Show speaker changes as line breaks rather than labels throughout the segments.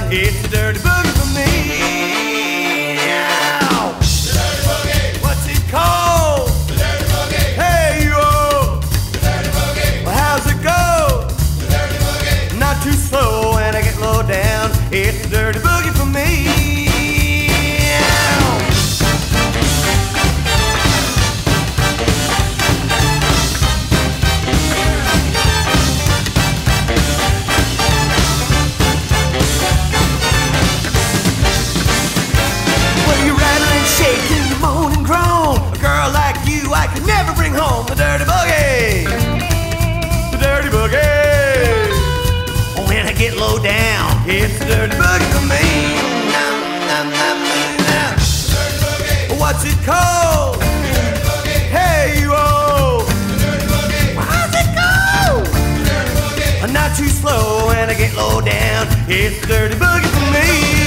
It's the dirty boogie for me. Ow.
The dirty boogie.
What's it called?
The dirty boogie.
Hey, yo.
The dirty boogie.
Well, how's it go?
The dirty boogie.
Not too slow when I get low down. It's the dirty boogie for me. I could never bring home the dirty boogie. The dirty boogie. When I get low down, it's the dirty boogie for me.
The dirty boogie.
What's it called?
The dirty boogie.
Hey, you-oh.
The dirty boogie.
How's it go?
The dirty boogie.
Not too slow when I get low down. It's the dirty boogie for me.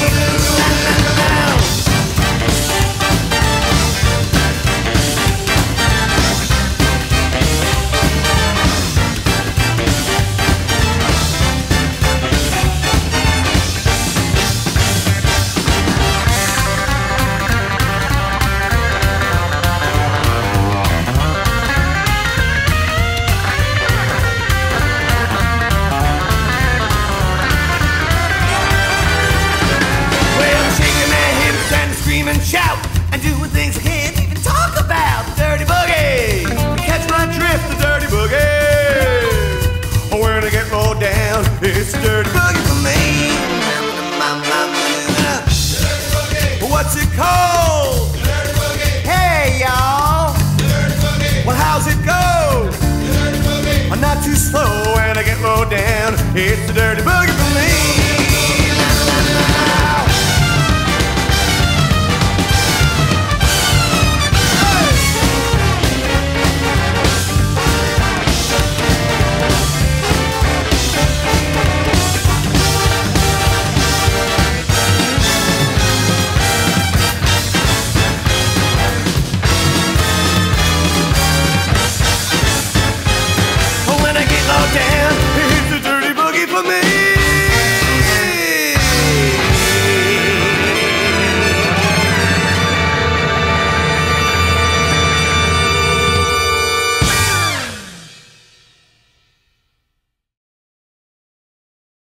And shout and doing things I can't even talk about. The dirty boogie. Catch my drift, the dirty boogie. When I get low down, it's the dirty boogie for me.
The dirty boogie.
What's it called?
The dirty boogie.
Hey, y'all.
The dirty boogie.
Well, how's it go?
The dirty boogie.
I'm not too slow when I get low down. It's the dirty boogie.